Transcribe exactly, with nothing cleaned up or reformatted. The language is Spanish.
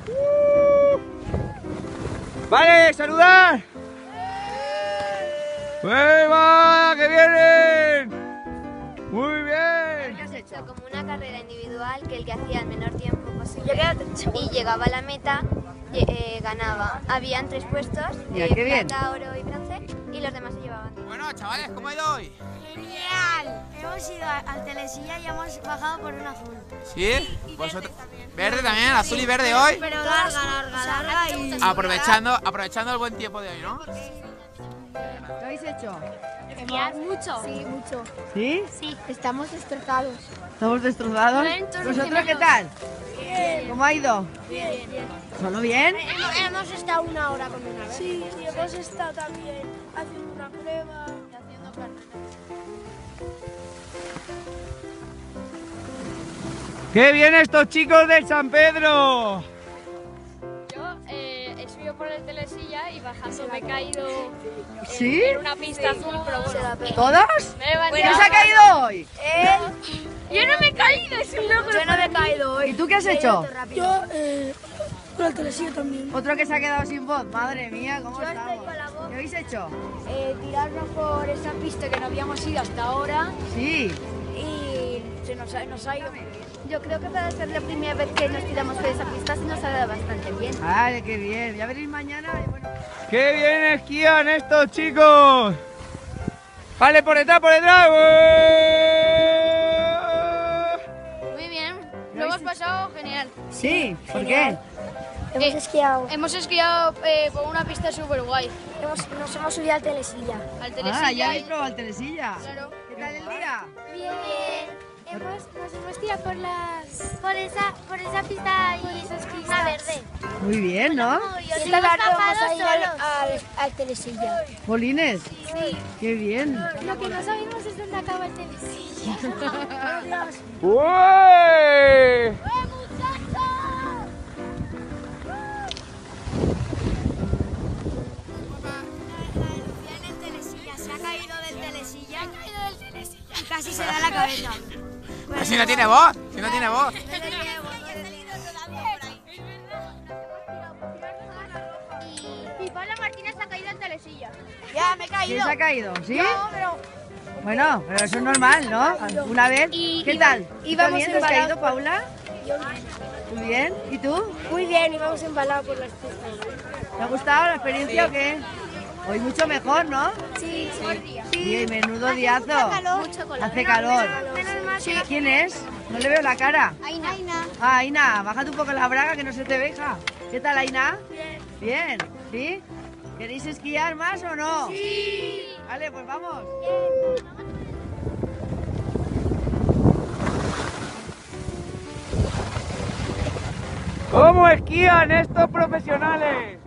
Uh. Vale, saludar. ¡Viva! ¡Que vienen! ¡Muy bien! ¿Qué has hecho? Como una carrera individual que el que hacía el menor tiempo posible y llegaba a la meta eh, ganaba. Habían tres puestos, Mira, eh, qué bien. plata, oro y bronce, y los demás se llevaban. Bueno, chavales, ¿cómo ha ido hoy? ¡Genial! Hemos ido al Telesilla y hemos bajado por un azul. ¿Sí? Vosotros... Verde también, azul y verde hoy. Pero larga, larga, larga y... Aprovechando, aprovechando el buen tiempo de hoy, ¿no? ¿Qué habéis hecho? Genial, mucho. Sí, mucho. ¿Sí? Sí, estamos destrozados. ¿Estamos destrozados? ¿Vosotros qué tal? Bien. ¿Cómo ha ido? Bien, bien. ¿Solo bien? Hemos, hemos estado una hora con una vez. Sí, y hemos estado también haciendo una prueba. Y haciendo carreras. ¡Qué bien estos chicos del San Pedro! Yo eh, he subido por el Telesilla y bajando me he caído en, ¿Sí? en una pista azul, pero bueno. ¿Todos? Me he levantado. ¿Quién se ha caído hoy? Yo no me he caído, es un logro. Yo no me he caído hoy. ¿Y tú qué has hecho? Yo, eh, con el Telesilla también. Otro que se ha quedado sin voz. Madre mía, ¿cómo estamos? ¿Qué habéis hecho? Eh, tirarnos por esa pista que no habíamos ido hasta ahora Sí. y se nos ha, nos ha ido. Yo creo que para ser la primera vez que nos tiramos por esa pista se nos ha dado bastante bien. Ay, qué bien. Ya veréis mañana. Y bueno. ¡Qué bien esquían estos chicos! Vale, por detrás, por detrás. Muy bien, lo hemos pasado genial. Sí, ¿por qué? Hemos esquiado. Hemos esquiado eh, por una pista súper guay. Hemos, nos hemos subido al Telesilla. Al Telesilla. Ah, ya y- habéis probado el Telesilla. Claro. ¿Qué tal el día? Bien. Hemos, nos hemos tirado por las... Por esa, por esa pista y esas pistas verde. Muy bien, ¿no? Y esta tarde vamos a ir al, al, al Telesilla. Polines. Sí. Qué bien. Lo que no sabemos es dónde acaba el Telesilla. ¡Uy! En el Telesilla, se ha caído del Telesilla. Se ha caído del Telesilla. Y casi se da la cabeza. Pero si no tiene voz, si no tiene voz. Y Paula Martínez ha caído en Telesilla. Ya, me he ¿Quién caído. se ha caído? ¿Sí? No, pero... Bueno, pero eso es normal, ¿no? Una vez. ¿Qué tal? ¿Tú íbamos también te has embalados caído, Paula? Muy bien. ¿Y tú? Muy bien, íbamos embalados por las pistas. ¿Te ha gustado la experiencia o qué? Hoy mucho mejor, ¿no? Sí, sí. Sí, menudo diazo. Mucho calor. Hace calor. Menos mal Sí, ¿quién es? No le veo la cara. Aina. Ah, Aina, bájate un poco la braga que no se te veja. ¿Qué tal, Aina? Bien. Bien, ¿sí? ¿Queréis esquiar más o no? Sí. Vale, pues vamos. ¿Cómo esquían estos profesionales?